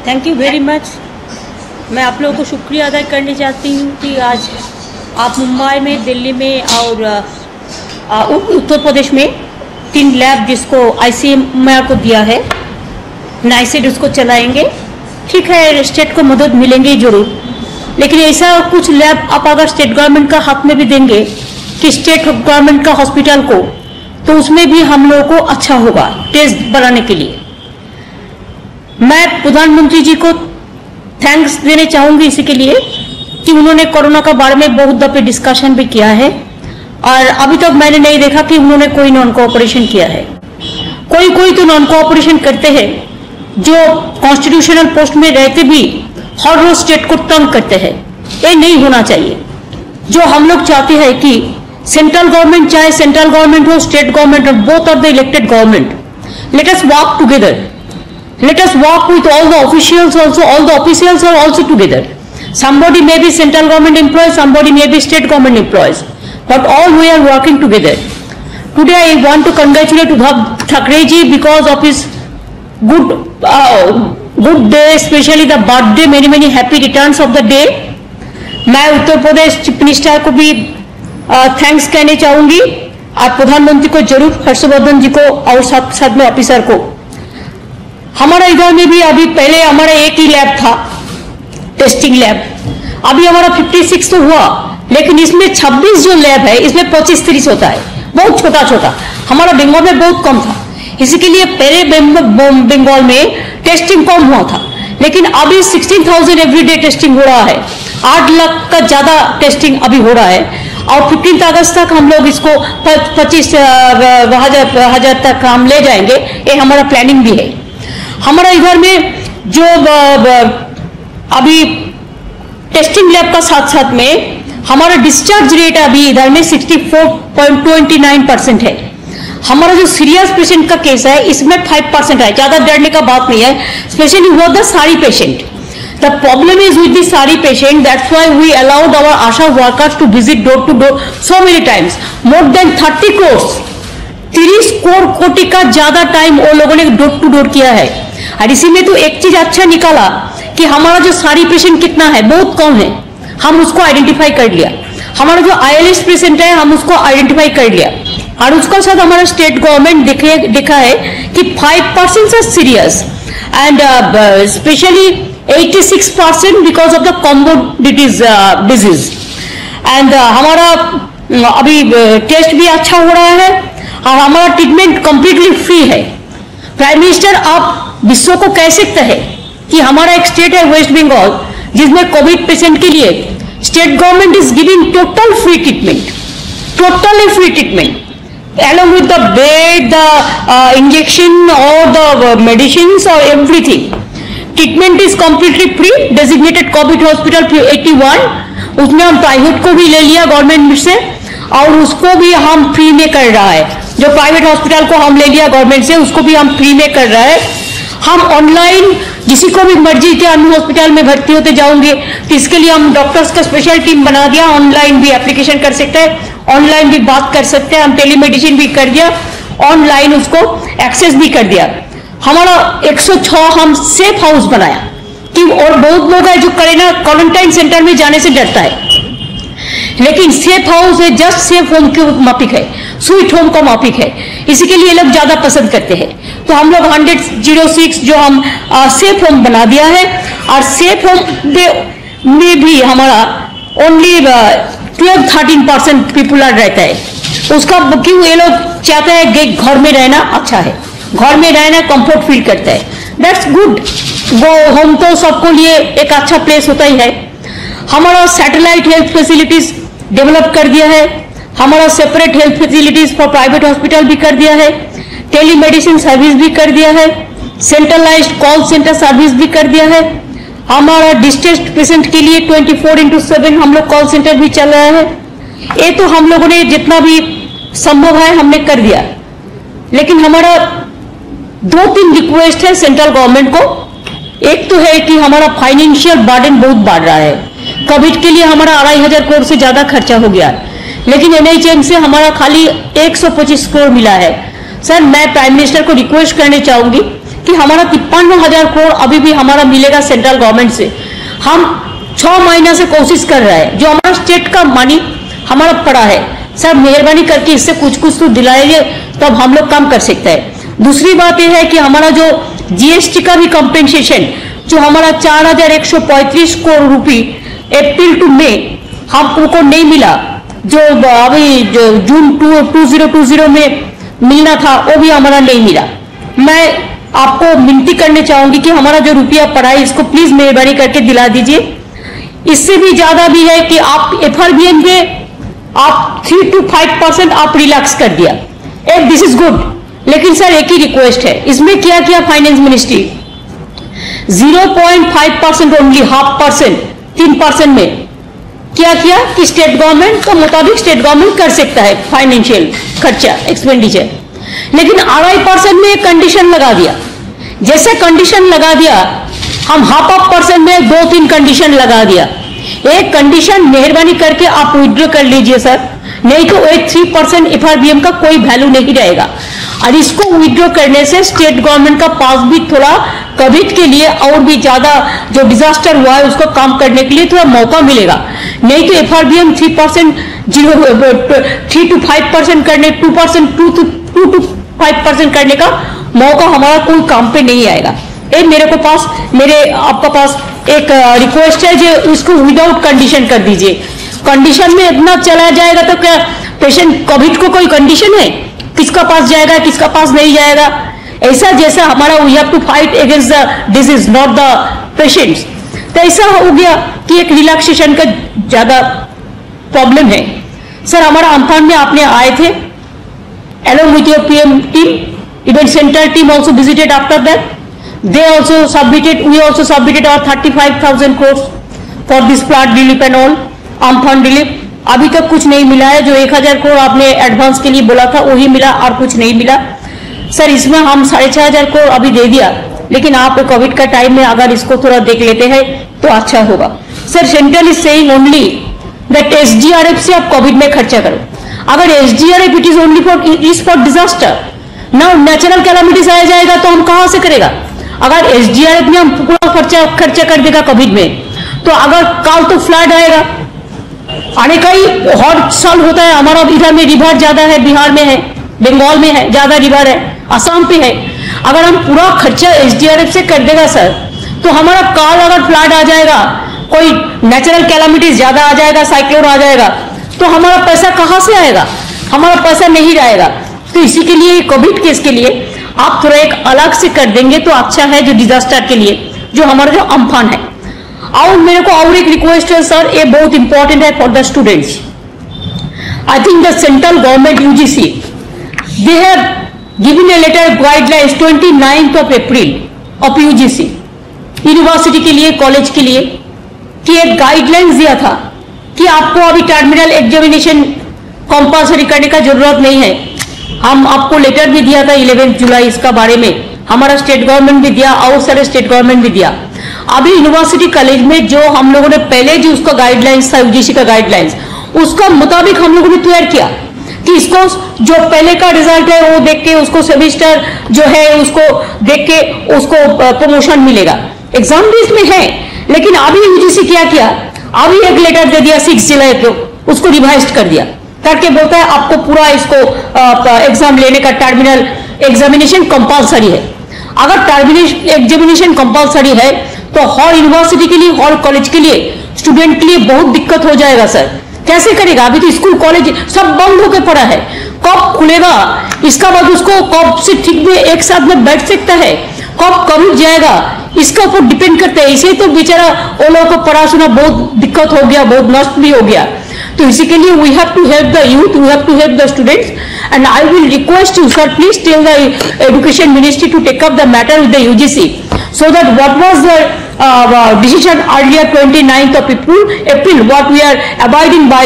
Thank you very much. मैं आप लोगों को शुक्रिया अदा करना चाहती हूँ कि आज आप मुंबई में, दिल्ली में और उत्तर प्रदेश में 3 लैब जिसको ICMR को दिया है, नाइसेड उसको चलाएंगे। ठीक है, स्टेट को मदद मिलेंगे ज़रूर, लेकिन ऐसा कुछ लैब आप अगर स्टेट गवर्नमेंट का हाथ में भी देंगे कि स्टेट गवर्नमेंट का हॉस्पिटल को, तो उसमें भी हम लोगों को अच्छा होगा टेस्ट बढ़ाने के लिए। मैं प्रधानमंत्री जी को थैंक्स देने चाहूँगी इसी के लिए कि उन्होंने कोरोना के बारे में बहुत दफे डिस्कशन भी किया है और अभी तक मैंने नहीं देखा कि उन्होंने कोई नॉन कोऑपरेशन किया है। कोई तो नॉन कोऑपरेशन करते हैं जो कॉन्स्टिट्यूशनल पोस्ट में रहते भी हर रोज स्टेट को तंग करते हैं। ये नहीं होना चाहिए। जो हम लोग चाहते हैं कि सेंट्रल गवर्नमेंट, चाहे सेंट्रल गवर्नमेंट हो, स्टेट गवर्नमेंट हो, both are the elected government, let us work together. Let us work with all the officials also. All the officials are also together. Somebody may be central government employees, somebody may be state government employees, but all we are working together. Today I want to congratulate Uddhav Thackeray ji because of his good day, especially the birthday. Many happy returns of the day. मैं Uttar Pradesh chief minister को भी thanks कहने चाहूंगी और प्रधानमंत्री को जरूर, हर्षवर्धन जी को और साथ में ऑफिसर को। हमारा इधर में भी अभी पहले हमारा एक ही लैब था, टेस्टिंग लैब। अभी हमारा 56 तो हुआ, लेकिन इसमें 26 जो लैब है इसमें 25-30 होता है, बहुत छोटा। हमारा बंगाल में बहुत कम था, इसी के लिए पहले बंगाल में टेस्टिंग कम हुआ था, लेकिन अभी 16,000 एवरीडे टेस्टिंग हो रहा है। 8 लाख का ज्यादा टेस्टिंग अभी हो रहा है और 15 अगस्त तक हम लोग इसको 25,000 तक हम ले जाएंगे। ये हमारा प्लानिंग भी है। हमारा इधर में जो अभी टेस्टिंग लैब का साथ में हमारा डिस्चार्ज रेट अभी इधर में 64.29% है। हमारा जो सीरियस पेशेंट का केस है इसमें 5% है, ज्यादा डरने का बात नहीं है, स्पेशली वो the SARI patient. The problem is with the SARI patient, that's why we allowed our ASHA workers to visit door to door so many times, more than 30 कोटी का ज्यादा टाइम वो लोगों ने डोर टू डोर किया है। और इसी में तो एक चीज अच्छा निकाला कि हमारा जो सारी पेशेंट कितना है, बहुत कम है, हम उसको आइडेंटिफाई कर लिया। हमारा जो ILS पेशेंट है हम उसको आइडेंटिफाई कर लिया और उसका साथ हमारा स्टेट गवर्नमेंट देखा है कि 5% are serious and specially 86% because of the comorbidities disease. And हमारा अभी टेस्ट भी अच्छा हो रहा है और हमारा ट्रीटमेंट कंप्लीटली फ्री है। प्राइम मिनिस्टर, आप विश्व को कह सकते हैं कि हमारा एक स्टेट है वेस्ट बंगाल जिसमें कोविड पेशेंट के लिए state government is giving total free treatment, totally free treatment along with the bed, the injection or the medicines or everything. Treatment is completely free. Designated COVID hospital 81, उसमें हम private को भी ले लिया government से और उसको भी हम फ्री में कर रहा है। जो प्राइवेट हॉस्पिटल को हम ले लिया गवर्नमेंट से उसको भी हम फ्री में कर रहा है। हम ऑनलाइन जिसी को भी मर्जी के अन्य हॉस्पिटल में भर्ती होते जाओगे तो इसके लिए हम डॉक्टर्स का स्पेशल टीम बना दिया। ऑनलाइन भी एप्लीकेशन कर सकते हैं, ऑनलाइन भी बात कर सकते हैं, हम टेलीमेडिसिन भी कर दिया, ऑनलाइन उसको एक्सेस भी कर दिया। हमारा 106 हम सेफ हाउस बनाया कि और बहुत लोग है जो करेना क्वारंटाइन सेंटर में जाने से डरता है, लेकिन सेफ हाउस है जस्ट सेफ होम के माफिक है, स्वीट होम का माफिक है, इसी के लिए लोग ज्यादा पसंद करते हैं। तो हम लोग 106 जो हम सेफ होम बना दिया है और सेफ होम में भी हमारा ओनली 12-13% पीपुल रहता है। उसका क्यों, ये लोग चाहते हैं कि घर में रहना अच्छा है, घर में रहना कंफर्ट फील करता है, दैट्स गुड। वो होम तो सबको लिए एक अच्छा प्लेस होता ही है। हमारा सैटेलाइट हेल्थ फैसिलिटीज डेवलप कर दिया है, हमारा separate health facilities for private hospital भी कर दिया है, टेलीमेडिसिन सर्विस भी कर दिया है, सेंट्रलाइज्ड कॉल सेंटर सर्विस भी कर दिया है। हमारा डिस्ट्रेस्ड पेशेंट के लिए 24/7 हम लोग कॉल सेंटर भी चल रहा है। ये तो हम लोगों ने जितना भी संभव है हमने कर दिया, लेकिन हमारा 2-3 रिक्वेस्ट है सेंट्रल गवर्नमेंट को। एक तो है कि हमारा फाइनेंशियल बर्डन बहुत बढ़ रहा है। कोविड के लिए हमारा 2,500 करोड़ से ज्यादा खर्चा हो गया, लेकिन NHM से हमारा खाली 125 करोड़ मिला है। सर, मैं प्राइम मिनिस्टर को रिक्वेस्ट करने चाहूंगी कि हमारा 53,000 करोड़ अभी भी हमारा मिलेगा सेंट्रल गवर्नमेंट से। हम 6 महीना से कोशिश कर रहे हैं, जो हमारा स्टेट का मनी हमारा पड़ा है, सर मेहरबानी करके इससे कुछ कुछ तो दिलाइए, तब हम लोग काम कर सकते हैं। दूसरी बात यह है कि हमारा जो जीएसटी का भी कंपेंसेशन जो हमारा 4,135 करोड़ रुपए अप्रैल टू मई हमको नहीं मिला, जो अभी जो जून 2020 में मिलना था वो भी हमारा नहीं मिला। मैं आपको विनती करने चाहूंगी कि हमारा जो रुपया पड़ा है इसको प्लीज मेहरबानी करके दिला दीजिए। इससे भी ज्यादा भी है कि आप एफआरबीएम पे आप 3 to 5% आप रिलैक्स कर दिया, एक दिस इज गुड, लेकिन सर एक ही रिक्वेस्ट है, इसमें क्या किया फाइनेंस मिनिस्ट्री 0.5% ओनली, 0.5%, 3% में क्या किया कि स्टेट गवर्नमेंट के मुताबिक स्टेट गवर्नमेंट कर सकता है फाइनेंशियल खर्चा एक्सपेंडिचर, लेकिन 2.5% में एक कंडीशन लगा दिया। जैसे कंडीशन लगा दिया हम 0.5% में 2-3 कंडीशन लगा दिया। एक कंडीशन मेहरबानी करके आप विड्रॉ कर लीजिए सर, नहीं तो 3% एफआरबीएम का कोई वैल्यू नहीं रहेगा। और इसको विड्रॉ करने से स्टेट गवर्नमेंट का पास भी थोड़ा कोविड के लिए और भी ज्यादा जो डिजास्टर हुआ है उसको काम करने के लिए थोड़ा मौका मिलेगा। नहीं तो एफआरबीएम 3% 3 to 5% करने 2 to 5% करने का मौका हमारा कोई काम पे नहीं आएगा। मेरे आपका पास एक रिक्वेस्ट है जो उसको विदाउट कंडीशन कर दीजिए। कंडीशन में इतना चला जाएगा तो क्या पेशेंट कोविड को कोई कंडीशन है किसका पास जाएगा किसका पास नहीं जाएगा? ऐसा जैसा हमारा we have to fight against the disease not the patients, तो ऐसा हो गया कि एक रिलैक्सेशन का ज्यादा प्रॉब्लम है। सर हमारा अम्फान में आपने आए थे along with your PM team, event center team also visited after that. They also submitted, we also submitted our 35,000 crores for this flood relief and all, Amphan relief. अभी तक कुछ नहीं मिला है, जो 1,000 करोड़ आपने एडवांस के लिए बोला था वही मिला और कुछ नहीं मिला। सर इसमें हम 6,500 करोड़ अभी दे दिया, लेकिन आप कोविड का टाइम में अगर इसको थोड़ा देख लेते हैं तो अच्छा होगा। Sir central is saying only that SDRF से आप कोविड में खर्चा करो। अगर SDRF it is only for disaster, ना नेचुरल कैलामिटीज आ जाएगा तो हम कहां से करेगा? अगर एसडीआरएफ में हम पूरा खर्चा कर देगा कोविड में, तो अगर कल तो फ्लड आएगा, आने का ही हर साल होता है। हमारा इधर में रिवर ज्यादा है, बिहार में है, बंगाल में है, ज्यादा रिवर है, असम पे है। अगर हम पूरा खर्चा एसडीआरएफ से कर देगा सर, तो हमारा कल अगर फ्लड आ जाएगा, कोई नेचुरल कैलामिटीज ज्यादा आ जाएगा, साइक्लोन आ जाएगा, तो हमारा पैसा कहां से आएगा? हमारा पैसा नहीं रहेगा। तो इसी के लिए कोविड केस के लिए आप थोड़ा एक अलग से कर देंगे तो अच्छा है, जो डिजास्टर के लिए जो हमारा जो अम्फान है। और मेरे को और एक रिक्वेस्ट है सर, ये बहुत इंपॉर्टेंट है for the students. I think the central government UGC they have given a letter guidelines 29 April of UGC university के लिए, कॉलेज के लिए, कि एक गाइडलाइंस दिया था कि आपको अभी टर्मिनल एग्जामिनेशन कंपल्सरी करने का जरूरत नहीं है। हम आपको लेटर भी दिया था 11 जुलाई इसका बारे में, हमारा स्टेट गवर्नमेंट भी दिया और सारे स्टेट गवर्नमेंट भी दिया। अभी यूनिवर्सिटी कॉलेज में जो हम लोगों ने पहले जो उसका गाइडलाइंस था यूजीसी का गाइडलाइंस, उसका मुताबिक हम लोगों ने तैयार किया कि इसको जो पहले का रिजल्ट है वो देख के उसको सेमेस्टर जो है उसको देख के उसको प्रमोशन मिलेगा। एग्जाम भी इसमें है, लेकिन अभी यूजीसी क्या किया, अभी एक लेटर दे दिया 6 जुलाई को, उसको रिवाइज कर दिया करके बोलता है आपको पूरा इसको एग्जाम लेने का टर्मिनल एग्जामिनेशन कंपल्सरी है। अगर टर्मिनल एग्जामिनेशन कंपल्सरी है तो हर यूनिवर्सिटी के लिए, हर कॉलेज के लिए, स्टूडेंट के लिए बहुत दिक्कत हो जाएगा सर। कैसे करेगा? अभी तो स्कूल कॉलेज सब बंद होकर पड़ा है, कब खुलेगा? इसका बाद उसको कब से ठीक में एक साथ में बैठ सकता है, कब कोविड जाएगा, इसका ऊपर डिपेंड करता है। इसे तो बेचारा वो लोगों को पढ़ा सुना बहुत दिक्कत हो गया, बहुत नष्ट भी हो गया। तो इसी के लिए we have to help the youth, we have to help the students, and I will request you sir, please tell the education ministry to take up the matter with the UGC, so that what was the decision earlier 29th of April, what we are abiding by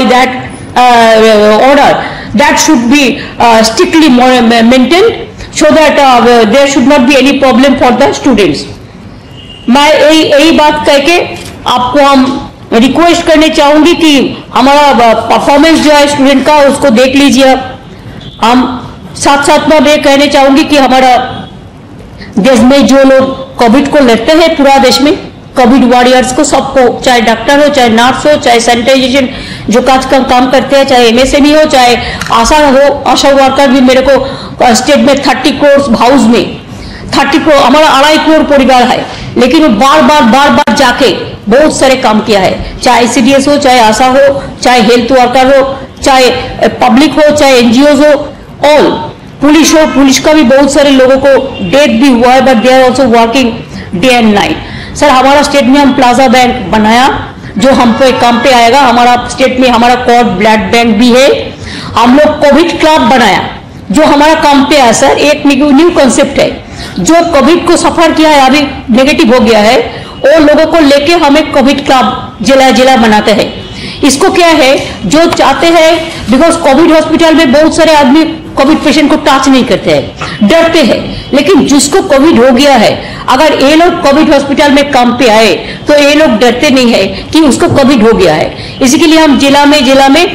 that order, that should be strictly maintained, so that there should not be any problem for the students. मैं यही बात कह के आपको हम request करने चाहूंगी कि हमारा परफॉर्मेंस जो है स्टूडेंट का उसको देख लीजिए। हम साथ साथ में कहने चाहूंगी कि हमारा देश में जो लोग कोविड को लड़ते हैं पूरा देश में, कोविड वॉरियर्स को सबको, चाहे डॉक्टर हो, चाहे नर्स हो, चाहे सैनिटाइजेशन जो काम करते हैं, चाहे एमएसएमई हो, चाहे आशा हो, आशा वर्कर भी मेरे को स्टेट में 30 करोड़ हाउस में 30 करोड़, हमारा 2.5 करोड़ परिवार है, लेकिन वो बार बार जाके बहुत सारे काम किया है, चाहे आईसीडीएस हो, चाहे आशा हो, चाहे हेल्थ वर्कर हो, चाहे पब्लिक हो, चाहे एनजीओ हो, ऑल, पुलिस हो, पुलिस का भी बहुत सारे लोगों को डेथ भी हुआ है, but they are also working day and night. Sir हमारा स्टेट में हम प्लाजा बैंक बनाया जो हम पे काम पे आएगा, हमारा स्टेट में हमारा कॉर्ड ब्लड बैंक भी है, हम लोग कोविड क्लब बनाया जो हमारा काम पे आया। सर एक न्यू कॉन्सेप्ट है, जो कोविड को सफर किया है अभी नेगेटिव हो गया है, वो लोगों को लेके हमें कोविड क्लब जिला बनाते हैं। इसको क्या है, जो चाहते हैं, बिकॉज कोविड हॉस्पिटल में बहुत सारे आदमी कोविड पेशेंट को टच नहीं करते हैं, डरते हैं, लेकिन जिसको कोविड हो गया है, अगर ये लोग कोविड हॉस्पिटल में काम पे आए तो ये लोग डरते नहीं है कि उसको कोविड हो गया है। इसी के लिए हम जिला में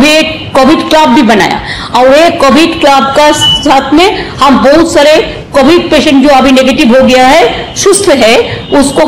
कोविड क्लब भी बनाया, और ये कोविड क्लब का साथ में हम बहुत सारे कोविड पेशेंट जो अभी नेगेटिव हो गया है, सुस्त है, उसको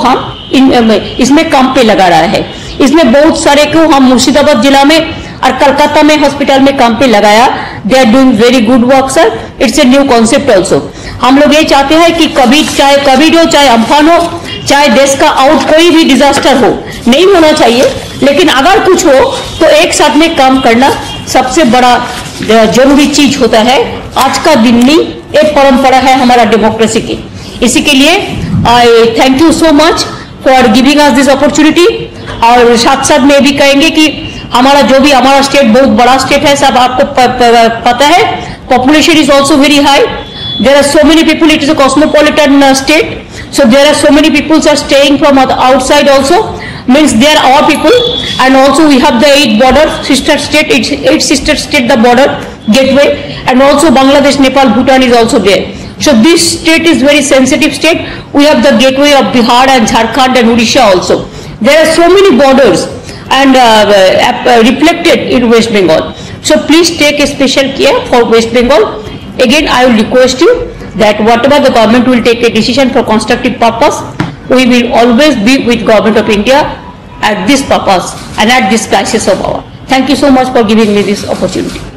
हम इसमें काम पे लगा रहा है। इसमें बहुत सारे को हम मुर्शिदाबाद जिला में और कलकत्ता में हॉस्पिटल में काम पे लगाया। They are doing very good work sir, it's a new concept also. हम लोग ये चाहते हैं कि चाहे कोविड हो, चाहे अम्फान हो, चाहे देश का आउट कोई भी डिजास्टर हो, नहीं होना चाहिए, लेकिन अगर कुछ हो तो एक साथ में काम करना सबसे बड़ा जरूरी चीज होता है। आज का दिन नहीं, एक परंपरा है हमारा डेमोक्रेसी की। इसी के लिए I thank you so much for giving us this opportunity. और साथ साथ में भी कहेंगे कि हमारा जो भी हमारा स्टेट बहुत बड़ा स्टेट है, सब आपको पता है, population is also very high, there are so many people, it is a cosmopolitan state, so there are so many people are staying from outside also, means they are our people, and also we have the 8 border sister state, 8 sister state the border gateway, and also Bangladesh, Nepal, Bhutan is also there. So this state is very sensitive state. We have the gateway of Bihar and Jharkhand and Odisha also. There are so many borders and reflected in West Bengal. So please take a special care for West Bengal. Again, I will request you that whatever the government will take a decision for constructive purpose, we will always be with Government of India at this purpose and at this crisis of our. Thank you so much for giving me this opportunity.